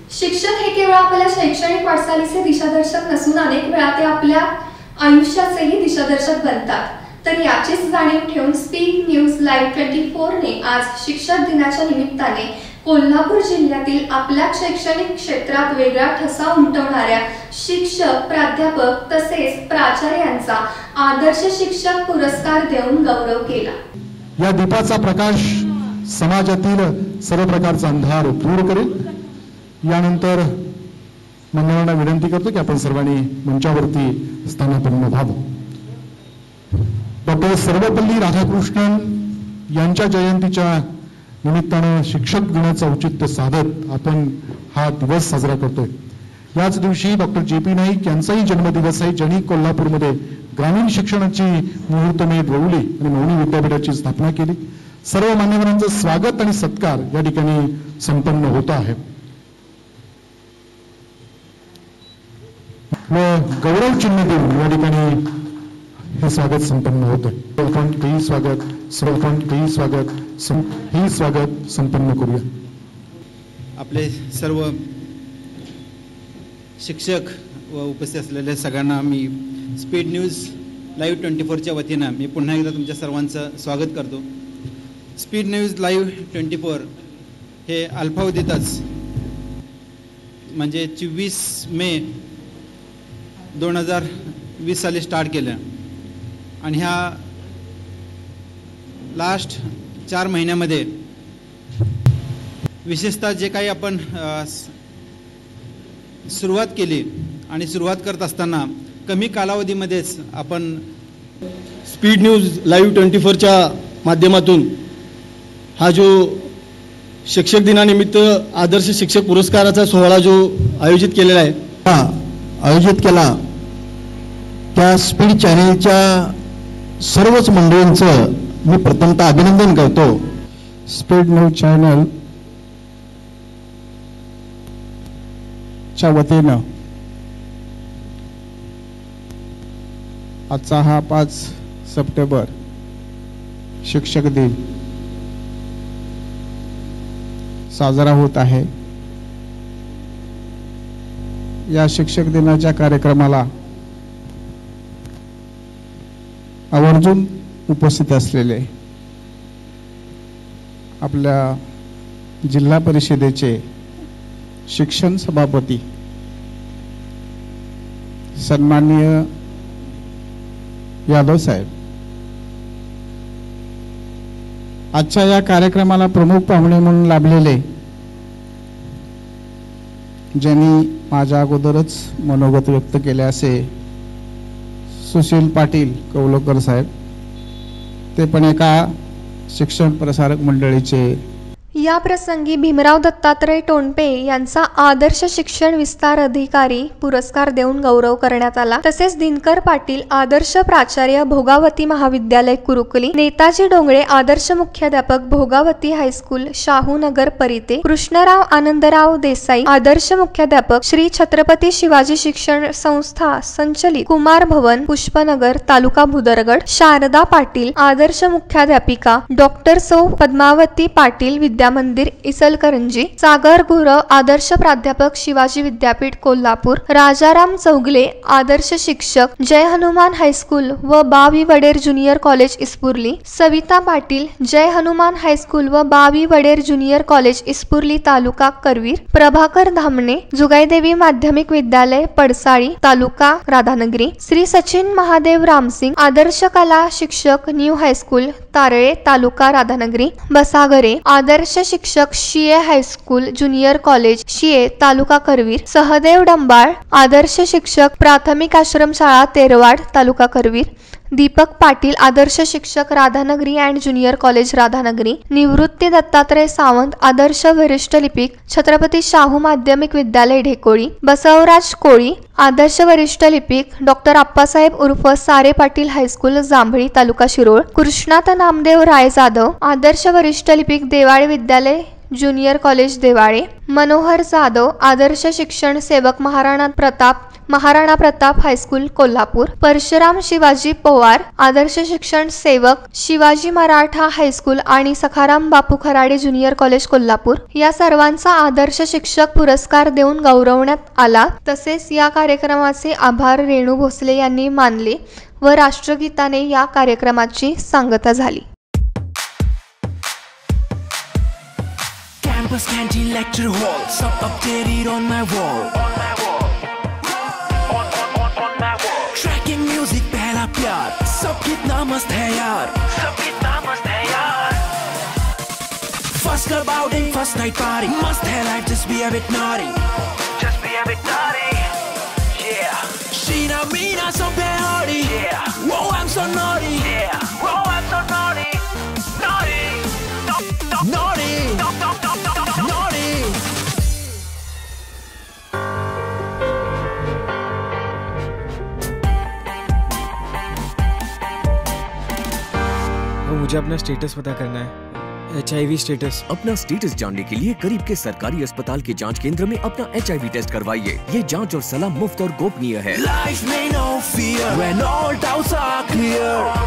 शिक्षक हे केवळ आपल्या शैक्षणिक वाटचालीचे दिशादर्शक नसून अनेक वेळा ते आपल्या आयुष्याचेही दिशादर्शक बनतात। तर याचीच जाणीव ठेवून स्पीक न्यूज लाईव्ह 24 ने आज शिक्षक दिनाच्या निमित्ताने कोल्हापूर जिल्ह्यातील आपल्या शैक्षणिक क्षेत्रात वेगळा ठसा उमटवणाऱ्या शिक्षक, प्राध्यापक तसेच प्राचार्यांचा आदर्श शिक्षक पुरस्कार देऊन गौरव केला। या दीपाचा प्रकाश समाजातील सर्व प्रकारचा अंधार दूर करेल। यानंतर मंडळांना विनंती करतो की आपण सर्वांनी मंचावरती स्थानापन्न व्हावं। डॉक्टर सर्वपल्ली राधाकृष्णन यांच्या जयंतीच्या निमित्तानं शिक्षक दिनाचं औचित्य साधत आपण हा दिवस साजरा करतोय। याच दिवशी डॉक्टर JP नाईक यांचाही जन्मदिवस आहे, ज्यांनी कोल्हापूरमध्ये ग्रामीण शिक्षणाची मुहूर्तमेढ रोवली आणि मौनी विद्यापीठाची स्थापना केली। सर्व मान्यवरांचं स्वागत आणि सत्कार या ठिकाणी संपन्न होत आहे। गौरव चिन्ह देऊन या ठिकाणी हे स्वागत संपन्न होतं। आपण तेही स्वागत हे स्वागत संपन्न करूया। आपले सर्व शिक्षक व उपस्थित असलेल्या सगळ्यांना मी स्पीड न्यूज लाईव्ह 24 च्या वतीनं मी पुन्हा एकदा तुमच्या सर्वांचं स्वागत करतो। स्पीड न्यूज लाईव्ह 24 हे अल्पावधीतच म्हणजे 24 मे 2020 साली स्टार्ट केलं आणि ह्या लास्ट 4 महिन्यामध्ये विशेषतः जे काही आपण सुरुवात केली आणि सुरुवात करत असताना कमी कालावधीमध्येच आपण स्पीड न्यूज लाईव्ह 24 च्या माध्यमातून हा जो शिक्षक दिनानिमित्त आदर्श शिक्षक पुरस्काराचा सोहळा जो आयोजित केलेला आहे त्या स्पीड चॅनेलच्या सर्वच मंडळींचं मी प्रथमतः अभिनंदन करतो। स्पीड न्यूज चॅनल च्या वतीनं आजचा हा 5 सप्टेंबर शिक्षक दिन साजरा होत आहे। या शिक्षक दिनाच्या कार्यक्रमाला आवर्जून उपस्थित असलेले आपल्या जिल्हा परिषदेचे शिक्षण सभापती सन्माननीय यादव साहेब, आजच्या या कार्यक्रमाला प्रमुख पाहुणे म्हणून लाभलेले ज्यांनी माझ्या अगोदरच मनोगत व्यक्त केले असे सुशील पाटील कौलकर साहेब, ते पण एका शिक्षण प्रसारक मंडळीचे। या प्रसंगी भीमराव दत्तात्रय टोणपे यांचा आदर्श शिक्षण विस्तार अधिकारी पुरस्कार देऊन गौरव करण्यात आला। तसेच दिनकर पाटील आदर्श प्राचार्य भोगावती महाविद्यालय कुरुकुली, नेताजी डोंगळे आदर्श मुख्याध्यापक भोगावती हायस्कूल शाहूनगर परिते, कृष्णराव आनंदराव देसाई आदर्श मुख्याध्यापक श्री छत्रपती शिवाजी शिक्षण संस्था संचलित कुमार भवन पुष्पनगर तालुका भुदरगड, शारदा पाटील आदर्श मुख्याध्यापिका डॉक्टर सौ पद्मावती पाटील विद्या मंदिर इचलकरंजी, सागर गुरव आदर्श प्राध्यापक शिवाजी विद्यापीठ कोल्हापूर, राजाराम चौगले आदर्श शिक्षक जय हनुमान हायस्कूल व Bavi Vader junior college Ispurli, Savita Patil Jai Hanuman high school व बावी वडेर ज्युनियर कॉलेज इस्पुर्ली तालुका करवीर, प्रभाकर धामणे जुगाईदेवी माध्यमिक विद्यालय पडसाळी तालुका राधानगरी, श्री सचिन महादेव रामसिंग आदर्श कला शिक्षक न्यू हायस्कूल तारळे तालुका राधानगरी, बसागरे आदर्श शिक्षक Shiye high school junior college Shiye taluka Karveer, Sahadev Dambal आदर्श शिक्षक प्राथमिक आश्रमशाळा तेरवाड तालुका करवीर, दीपक पाटील आदर्श शिक्षक Radhanagari and junior college Radhanagari, Nivrutti Dattatray Sawant आदर्श वरिष्ठ लिपिक छत्रपती शाहू माध्यमिक विद्यालय ढेकोळी, बसवराज कोळी आदर्श वरिष्ठ लिपिक डॉक्टर आप्पासाहेब उर्फ सारे पाटील हायस्कूल जांभळी तालुका शिरोळ, कृष्णात नामदेव राय जाधव आदर्श वरिष्ठ लिपिक देवाळे विद्यालय ज्युनियर कॉलेज देवाळे, मनोहर जाधव आदर्श शिक्षण सेवक महाराणा प्रताप हायस्कूल कोल्हापूर, परशुराम शिवाजी पवार आदर्श शिक्षण सेवक शिवाजी मराठा हायस्कूल आणि सखाराम बापू खराडे ज्युनियर कॉलेज कोल्हापूर या सर्वांचा आदर्श शिक्षक पुरस्कार देऊन गौरवण्यात आला। तसेच या कार्यक्रमाचे आभार रेणू भोसले यांनी मानले व राष्ट्रगीताने या कार्यक्रमाची सांगता झाली। Campus canteen lecture hall, sub updated on my wall. Tracking music पहला प्यार, सब कितना मस्त है यार, First club outing, first night party, must have life, just be a bit naughty, yeah. Sheena, Meena, so hardy, yeah. Whoa, I'm so naughty, yeah. Whoa, I'm so naughty, naughty, naughty, naughty. मुझे अपना status पता करना है, HIV status. अपना status जानने के लिए करीब के सरकारी अस्पताल के जांच केंद्र में अपना HIV टेस्ट करवाइए। ये जांच और सलाह मुफ्त और गोपनीय है। Life में no fear when all doubts are clear.